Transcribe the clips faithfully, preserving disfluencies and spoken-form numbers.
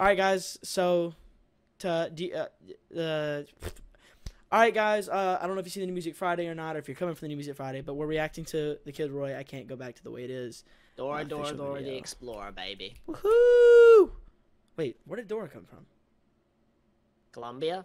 All right, guys. So, to uh, uh, all right, guys. Uh, I don't know if you see the New Music Friday or not, or if you're coming from the New Music Friday, but we're reacting to the Kid Laroi. I can't go back to the way it is. Dora, uh, Dora, Dora video. the Explorer, baby. Woohoo! Wait, where did Dora come from? Colombia.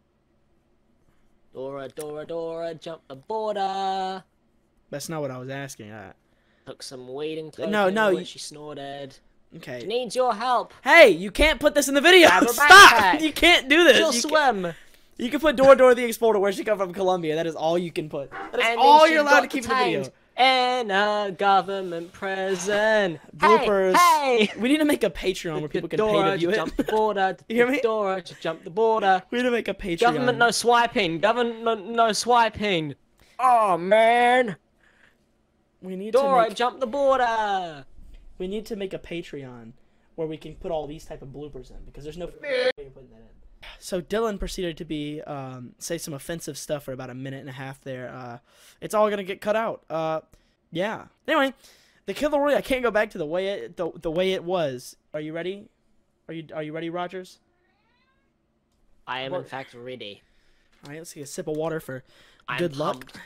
Dora, Dora, Dora, jump the border. That's not what I was asking. Uh, Took some weed and cocaine no, no, when you... she snorted. Okay. She needs your help. Hey, you can't put this in the video. Grab her Stop! backpack. You can't do this. She'll you swim. Can... You can put Dora, Dora the Explorer. Where she come from? Colombia. That is all you can put. That is And all you're allowed to keep in the detained video. In a government prison. Bloopers. Hey, hey. We need to make a Patreon where people can Dora pay to view to it. jump the border. You hear me? Dora to jump the border. We need to make a Patreon. Government no swiping. Government no swiping. Oh man. We need Dora to make, jump the border. We need to make a Patreon where we can put all these type of bloopers in because there's no way of putting that in. So Dylan proceeded to be um, say some offensive stuff for about a minute and a half there. Uh, it's all gonna get cut out. Uh, yeah. Anyway, the Kid Laroi. I can't go back to the way it the, the way it was. Are you ready? Are you Are you ready, Rogers? I am What? in fact ready. All right. Let's take a sip of water for I'm good luck. pumped.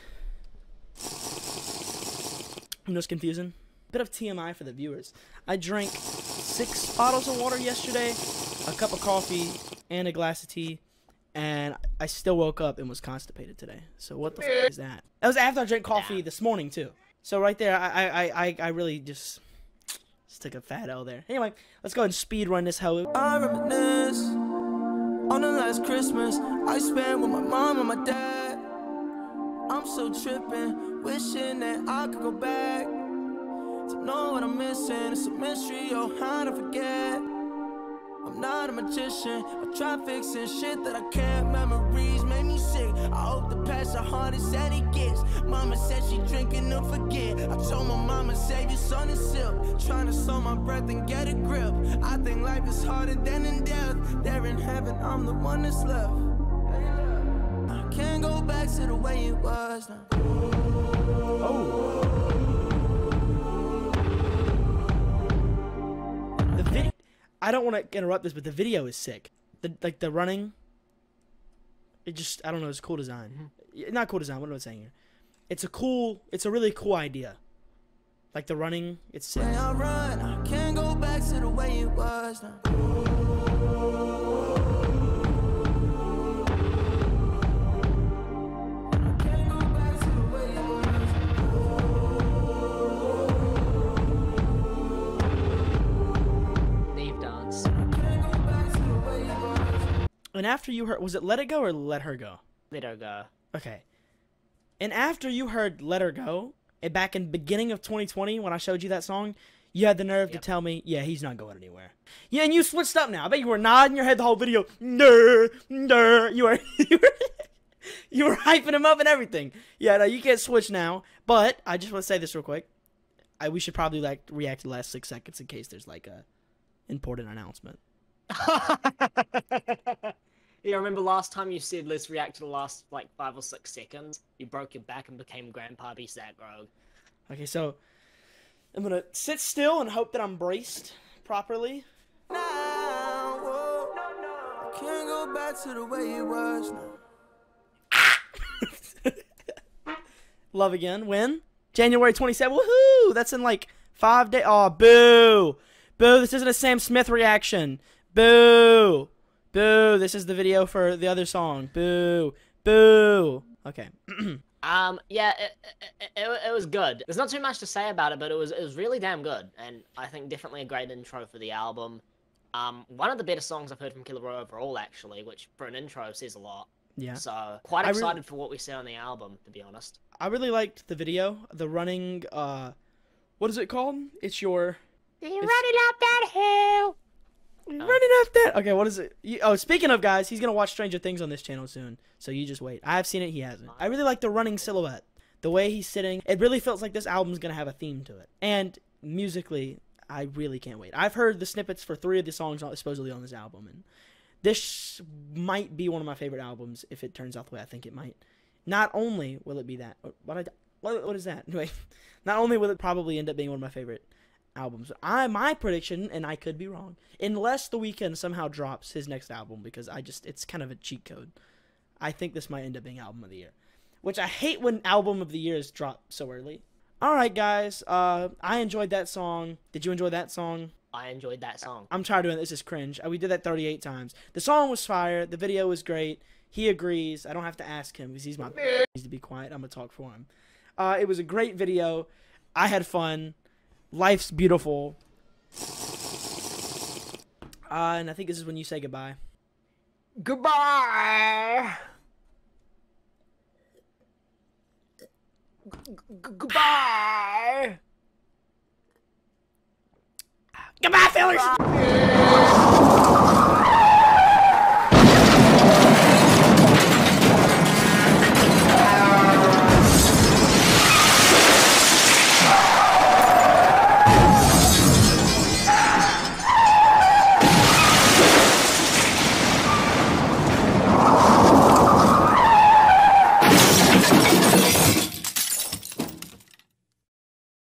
You know what's confusing? Bit of T M I for the viewers. I drank six bottles of water yesterday, a cup of coffee, and a glass of tea, and I still woke up and was constipated today. So what the f is that? That was after I drank coffee Yeah. this morning too. So right there, I I I I really just just took a fat L there. Anyway, let's go ahead and speed run this hell. I reminisce on the last Christmas I spent with my mom and my dad. I'm so tripping, wishing that I could go back to know what I'm missing. It's a mystery, oh, how to forget. I'm not a magician, I try fixing shit that I can't. Memories make me sick, I hope the past the hardest that it gets. Mama said she drinking to forget. I told my mama save your son and silk, trying to slow my breath and get a grip. I think life is harder than in death. There in heaven, I'm the one that's left. I can't go back to the way it was now. Oh. The video. I don't want to interrupt this, but the video is sick. The like the running. It just I don't know. It's cool design. Mm-hmm. Not cool design. What am I saying here? It's a cool. It's a really cool idea. Like the running. It's sick. When I run, I can't go back to the way it was now. And after you heard, was it Let It Go or Let Her Go? Let her go. Okay. And after you heard Let Her Go, and back in beginning of twenty twenty when I showed you that song, you had the nerve Yep. to tell me, yeah, he's not going anywhere. Yeah, and you switched up now. I bet you were nodding your head the whole video. Nah, nah. You were, you were, you were hyping him up and everything. Yeah, no, you can't switch now. But I just want to say this real quick. I we should probably like react to the last six seconds in case there's like a important announcement. Yeah, I remember last time you said let's react to the last like five or six seconds. You broke your back and became Grandpa B. Zach Rogue. Okay, so I'm gonna sit still and hope that I'm braced properly. Now, whoa, I can't go back to the way it was now. Love Again. When? January twenty-seventh. Woohoo! That's in like five days. Oh, boo. Boo. This isn't a Sam Smith reaction. Boo. Boo. This is the video for the other song. Boo. Boo. Okay. Um, yeah, it, it, it, it was good. There's not too much to say about it, but it was it was really damn good, and I think definitely a great intro for the album. Um, one of the better songs I've heard from Kid Laroi overall, actually, which for an intro says a lot. Yeah. So quite I re- excited for what we see on the album, to be honest. I really liked the video. The running, uh, what is it called? It's your... You're running up that hill! Running up that. Okay, what is it? You, oh, speaking of guys, he's gonna watch Stranger Things on this channel soon, so you just wait. I've seen it, he hasn't. I really like the running silhouette, the way he's sitting. It really feels like this album's gonna have a theme to it, and musically, I really can't wait. I've heard the snippets for three of the songs supposedly on this album, and this might be one of my favorite albums if it turns out the way I think it might. Not only will it be that, what I, what, what is that? Anyway, not only will it probably end up being one of my favorite albums. I my prediction, and I could be wrong, unless The Weeknd somehow drops his next album, because I just it's kind of a cheat code. I think this might end up being album of the year, which I hate when album of the year is dropped so early. All right, guys. Uh, I enjoyed that song. Did you enjoy that song? I enjoyed that song. I'm tired of doing this. This is cringe. We did that thirty-eight times. The song was fire. The video was great. He agrees. I don't have to ask him because he's my. He needs to be quiet. I'm gonna talk for him. Uh, it was a great video. I had fun. Life's beautiful. Uh, and I think this is when you say goodbye. Goodbye. Goodbye. Goodbye, fellas.